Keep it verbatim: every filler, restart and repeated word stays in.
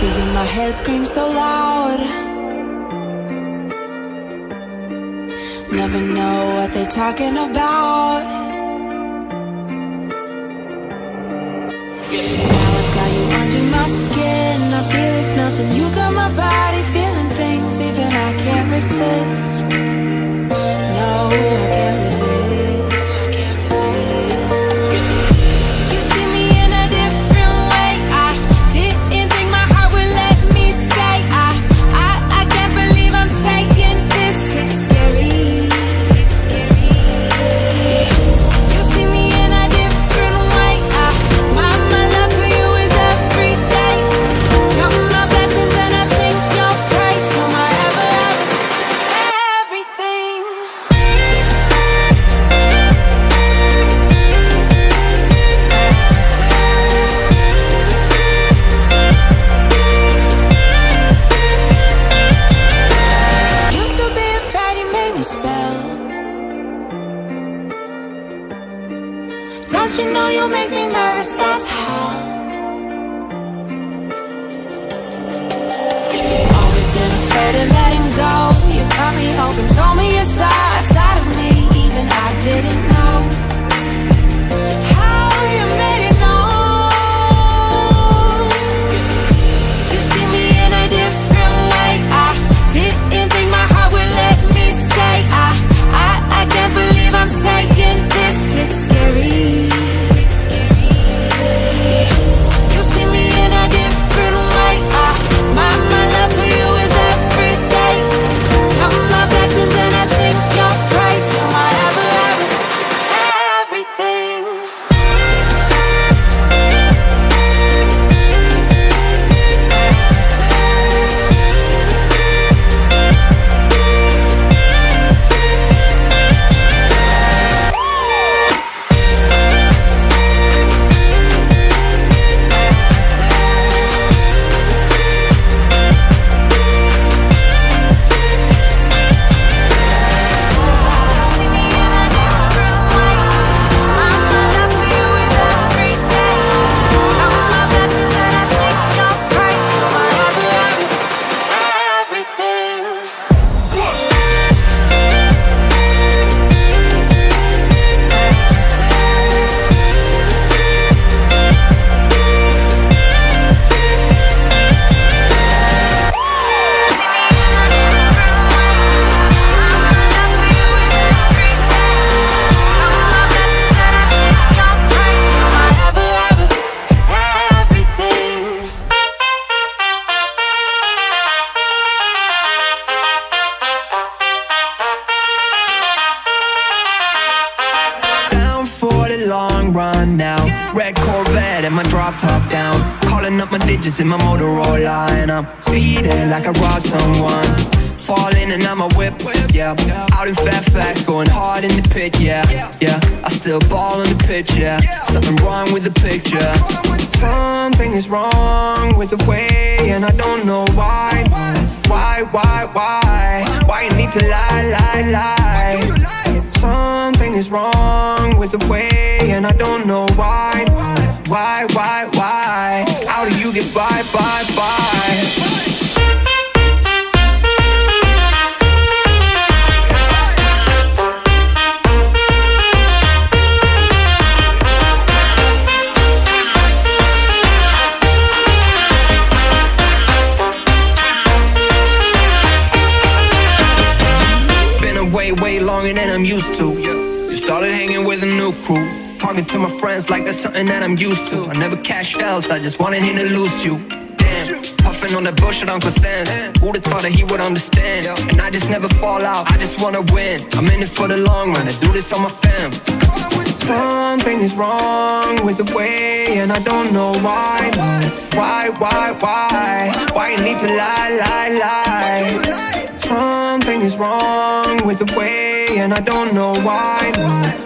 Voices in my head scream so loud. Never know what they're talking about. Now I've got you under my skin. I feel it's melting. You got my body feeling things even I can't resist. No, I can't resist. I can't resist. You see me in a different way. I didn't think my heart would let me stay. I, I, I can't believe I'm saying this. It's scary. It's scary. You see me in a different way. I, my, my love for you is every day. Count my blessings and I sing your praise. You're my ever, ever, everything. Used to be afraid you made me spell. Don't you know you make me nervous as hell? Always been afraid of letting go. You cut me open, told me your side, side of me, even I didn't know how you made it known. You see me in a different way. I didn't think my heart would let me stay. I, I, I can't believe I'm saying this. It's scary. It's scary. You see me in a different way. I, my, my love for you is every day. Count my blessings and I sing your praise. You're my ever, ever, everything. See me in a different way. My, my love for you is every day. Count my blessings and I sing your praise. You're my ever, ever, everything. See me in a different way. My love for you is every day. Count my blessings and I sing your praise. You're my ever, ever, everything. Down for the long run now. Red Corvette and my drop top down. Calling up my digits in my Motorola, and I'm speeding like I robbed someone. Falling and I'm a whip, yeah. Out in Fairfax, going hard in the pit, yeah, yeah. I still ball in the pitch, yeah. Something wrong with the picture. Something is wrong with the way, and I don't know why. Why, why, why? Why you need to lie, lie, lie? Something is wrong with the way, and I don't know why. Why, why, why? How do you get by, by, by? Been away way longer than I'm used to. You started hanging with a new crew. Talking to my friends like that's something that I'm used to. I never cashed else, I just wanted him to lose you. Damn, puffing on that bullshit Uncle Sam's. Who'da thought that he would understand? And I just never fall out, I just wanna win. I'm in it for the long run, I do this on my fam. Something is wrong with the way, and I don't know why. Why, why, why? Why you need to lie, lie, lie? Something is wrong with the way, and I don't know why.